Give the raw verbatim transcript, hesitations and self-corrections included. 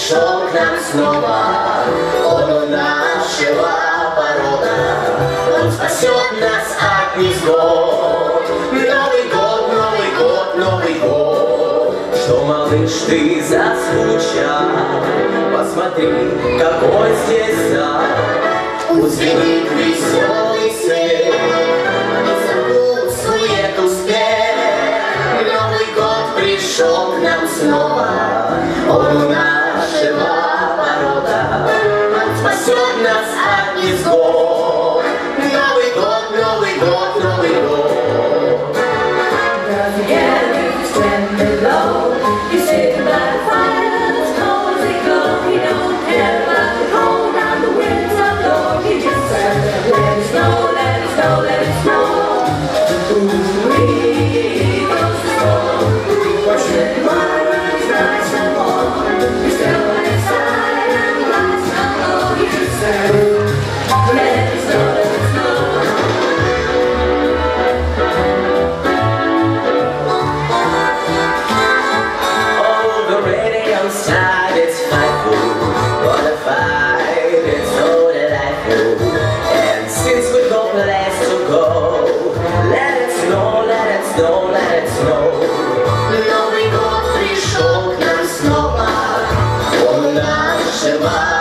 пришел к нам снова. Он у нашего порога, он спасет нас от невзгод. Новый год, Новый год, Новый год. Что, малыш, ты заскучал? Посмотри, какой здесь зал. Пусть звенит веселый свет, и забудь суету успех. Новый год пришел к нам снова. Он у нашего порога, он спасет нас от невзгод. Новый год, Новый год, Новый год. Outside it's frightful, what a fight, it's so delightful. And since we've got place to go, let it snow, let it snow, let it snow. Новый год пришел к нам снова. Он нашего